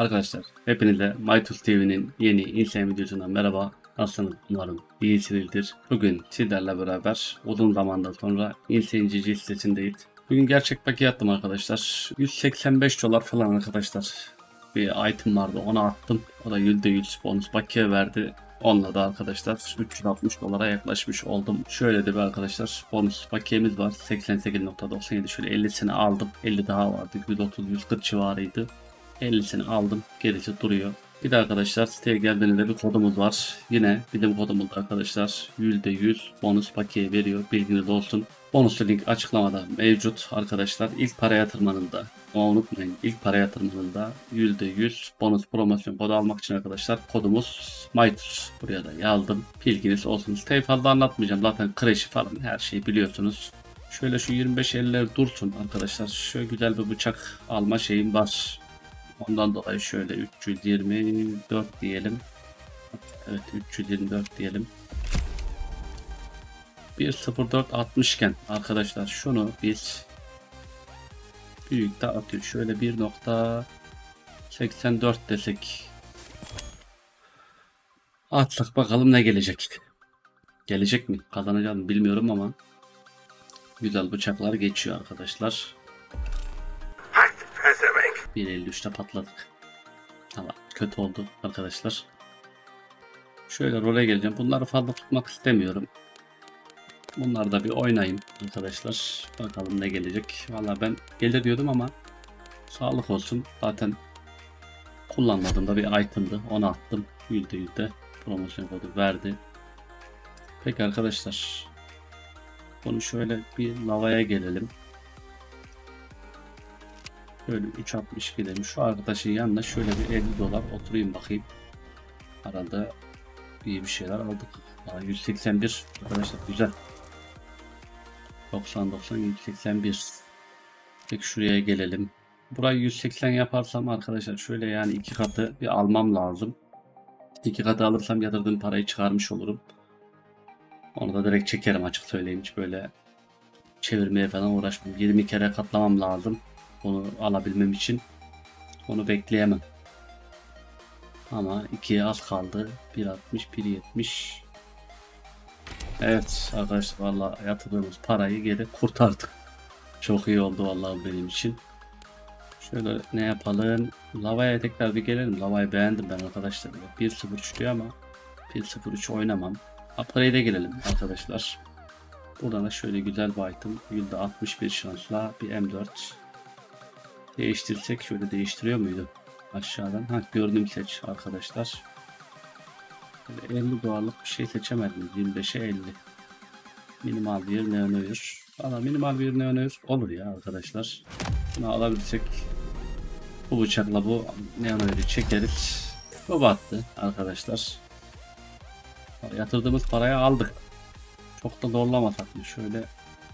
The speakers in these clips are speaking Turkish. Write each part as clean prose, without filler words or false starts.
Arkadaşlar hepinize MyTools TV'nin yeni insan videosundan merhaba. Nasılsınız? Umarım iyisinizdir. Bugün sizlerle beraber uzun zamandan sonra İnsanci sitesindeyiz. Bugün gerçek paket attım arkadaşlar. 185 dolar falan arkadaşlar. Bir item vardı, onu attım. O da %100 bonus paket verdi. Onunla da arkadaşlar 360 dolara yaklaşmış oldum. Şöyle de bir arkadaşlar bonus paketimiz var. 88.97, şöyle 50'sini aldım. 50 daha vardı. 130-140 civarıydı. 50'sini aldım. Gerisi duruyor. Bir de arkadaşlar siteye geldiğinizde bir kodumuz var. Yine bizim kodumuz arkadaşlar %100 bonus paketi veriyor. Bilginiz olsun. Bonus link açıklamada mevcut arkadaşlar. İlk para yatırmanında, ama unutmayın, ilk para yatırmanında %100 bonus promosyon kodu almak için arkadaşlar kodumuz MyTools. Buraya da yazdım. Bilginiz olsun. Siteyi fazla anlatmayacağım. Zaten crash'i falan her şeyi biliyorsunuz. Şöyle şu 25-50'ler dursun arkadaşlar. Şöyle güzel bir bıçak alma şeyim var. Ondan dolayı şöyle 324 diyelim. Evet, 324 diyelim. 1.04 atmışken arkadaşlar şunu biz büyükte atıyor. Şöyle 1.84 desek. Atsak bakalım ne gelecek. Gelecek mi? Kazanacağım bilmiyorum ama güzel bıçaklar geçiyor arkadaşlar. 1.53'te patladık. Ama kötü oldu arkadaşlar. Şöyle role geleceğim. Bunları fazla tutmak istemiyorum. Bunlar da bir oynayayım arkadaşlar. Bakalım ne gelecek. Valla ben gelir diyordum ama sağlık olsun. Zaten kullanmadığımda bir item'dı. Onu attım. %100 de promosyon kodu verdi. Peki arkadaşlar. Bunu şöyle bir lavaya gelelim. Şöyle 3.60 gidelim. Şu arkadaşın yanına şöyle bir 50 dolar oturayım bakayım. Arada iyi bir şeyler aldık. Aa, 181 arkadaşlar, güzel. 90 181. Peki şuraya gelelim. Burayı 180 yaparsam arkadaşlar şöyle yani iki katı bir almam lazım. İki katı alırsam yatırdığım parayı çıkarmış olurum. Onu da direkt çekerim, açık söyleyeyim. Hiç böyle çevirmeye falan uğraşmam. 20 kere katlamam lazım. Onu alabilmem için. Onu bekleyemem. Ama 2'ye az kaldı. 1.60 1.70. Evet arkadaşlar, valla yatırdığımız parayı geri kurtardık. Çok iyi oldu vallahi benim için. Şöyle ne yapalım? Lavaya tekrar bir gelelim. Lavayı beğendim ben arkadaşlar. 1.03 diyor ama 1.03 oynamam. Upgrade'e gelelim arkadaşlar. Buradan da şöyle güzel bir item. %61 şansla bir M4 değiştirsek, şöyle değiştiriyor muydu? Aşağıdan. Ha, gördüm, seç arkadaşlar. Böyle 50 dolarlık bir şey seçemedim. 25'e 50. Minimal bir neonoyur. Valla minimal bir neonoyur olur ya arkadaşlar. Bunu alabilirsek bu bıçakla bu neonoyuru çekeriz. Bu battı arkadaşlar. Yatırdığımız parayı aldık. Çok da zorlamasak mı? Şöyle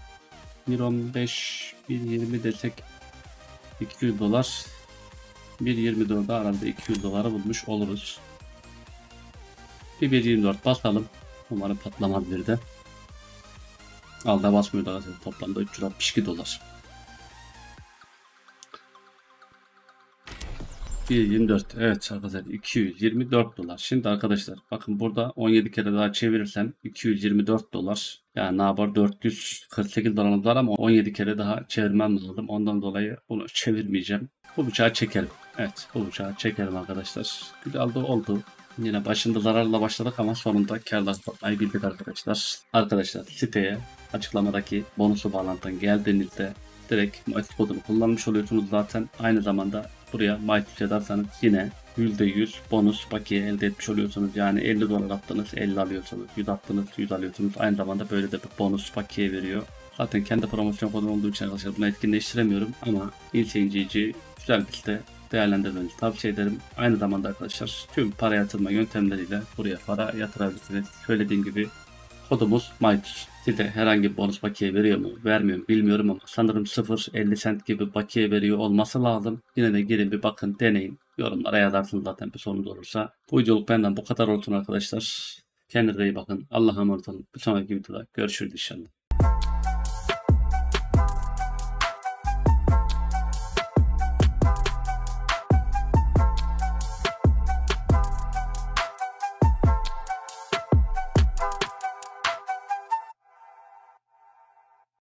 1.15 1.20 desek 200 dolar. 1.24'de arada 200 doları bulmuş oluruz. Bir 1.24 basalım. Umarım patlamaz bir de. Alda basmıyor da toplamda 362 dolar. 1.24, evet arkadaşlar, 224 dolar. Şimdi arkadaşlar bakın, burada 17 kere daha çevirirsem 224 dolar. Yani ne yapar, 448 dolarımız var ama 17 kere daha çevirmem lazım. Ondan dolayı bunu çevirmeyeceğim. Bu bıçağı çekelim. Evet, bu bıçağı çekelim arkadaşlar. Güzel de oldu. Yine başında zararla başladık ama sonunda kârla kapatmayı bildik arkadaşlar. Arkadaşlar siteye açıklamadaki bonusu bağlantıdan geldiğinizde direkt MyTools kodunu kullanmış oluyorsunuz zaten. Aynı zamanda buraya MyTools yazarsanız yine %100 bonus paket elde etmiş oluyorsunuz. Yani 50 dolar attınız 50 alıyorsunuz. 100 attınız 100 alıyorsunuz. Aynı zamanda böyle de bir bonus paket veriyor. Zaten kendi promosyon kodum olduğu için arkadaşlar bunu etkinleştiremiyorum ama İnsanci güzel bir site, değerlendirmenizi tavsiye ederim. Aynı zamanda arkadaşlar tüm para yatırma yöntemleriyle buraya para yatırabilirsiniz. Söylediğim gibi kodumuz MyTools. Site herhangi bir bonus bakiye veriyor mu vermiyor mu bilmiyorum ama sanırım 0.50 cent gibi bakiye veriyor olması lazım. Yine de girin bir bakın, deneyin. Yorumlara yazarsınız zaten bir sorunuz olursa. Bu videoluk benden bu kadar olsun arkadaşlar. Kendinize iyi bakın. Allah'a emanet olun. Bir sonraki videoda görüşürüz inşallah.